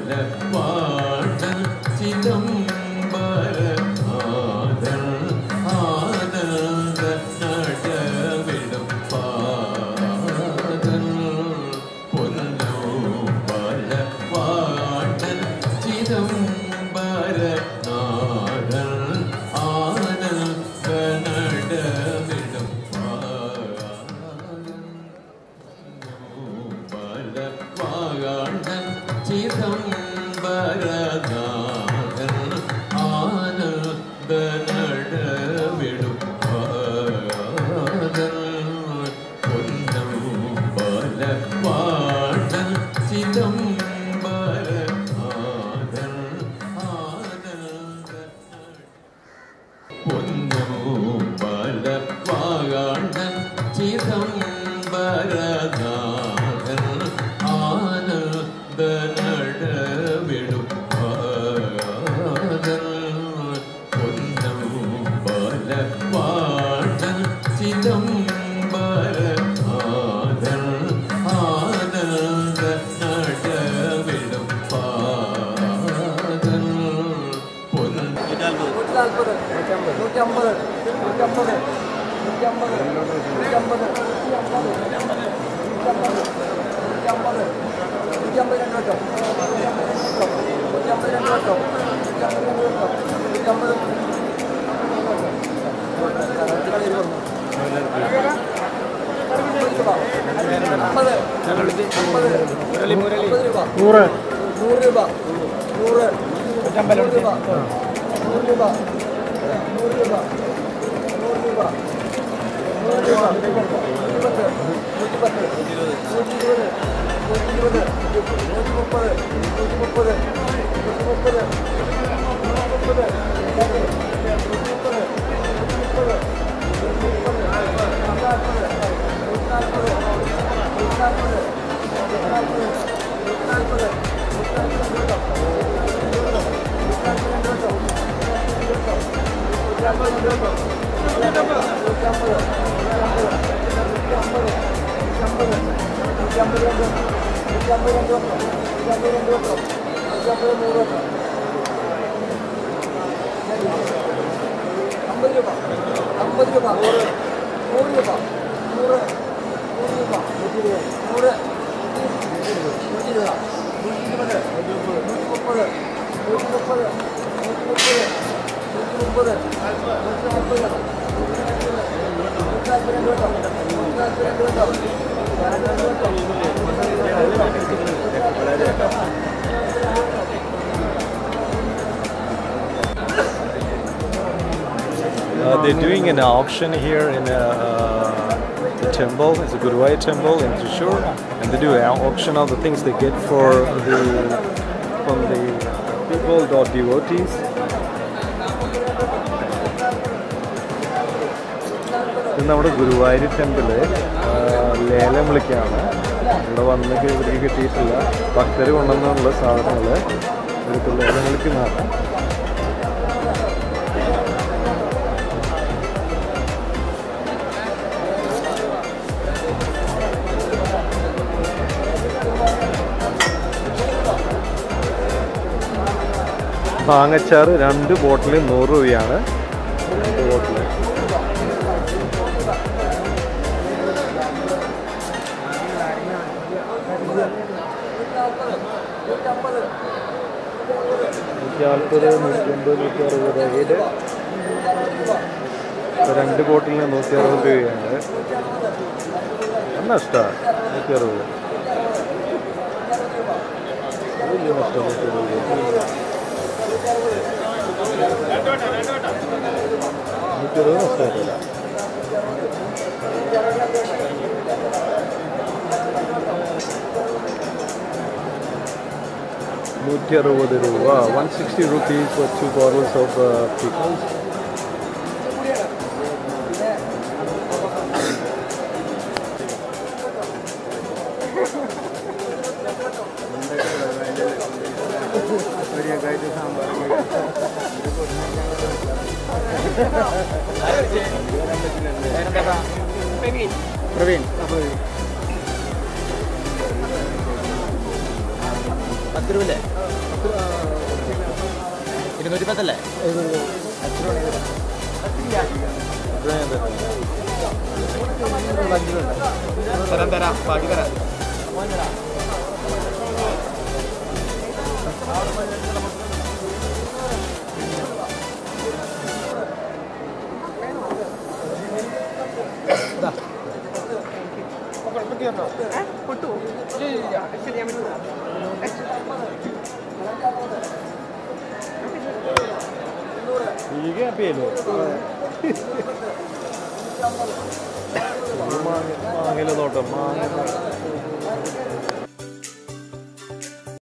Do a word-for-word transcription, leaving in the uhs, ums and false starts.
Uh, they're doing an auction here in a, uh, the temple. It's a Guruvayur temple in Thrissur, and they do an auction of the things they get for the from the people or devotees. This is our Guruvayur temple. ലേലം വിളിക്കുകയാണ്. ഇവിടെ വന്നിട്ട് ഇവർക്ക് കിട്ടിയിട്ടില്ല. ഭക്തർ കൊണ്ടുവന്നുള്ള സാധനങ്ങൾ ഇവർക്ക് ലേലം വിളിക്കുന്നതാണ്. മാങ്ങച്ചാറ് രണ്ട് ബോട്ടിൽ നൂറ് രൂപയാണ്. രണ്ട് ബോട്ടിൽ നൂറ്റി നാൽപ്പത് നൂറ്റമ്പത് നൂറ്റി അറുപത് ഏഴ് രണ്ട് ബോട്ടിലിന് നൂറ്റി അറുപത് രൂപയാണ്. നഷ്ടമാണ് നൂറ്റി അറുപത് വലിയ നഷ്ടം. നൂറ്റി അറുപത് നൂറ്റി അറുപത് നഷ്ടമായിട്ടില്ല. നൂറ്റി അറുപത് രൂപ one sixty rupees for two bottles of peoples. Praveen പത്ത് രൂപല്ലേ? ഇരുന്നൂറ്റി പത്തല്ലേ? തരാം തരാം ബാക്കി തരാം. Figa pelo. Mangelo totem, mangelo.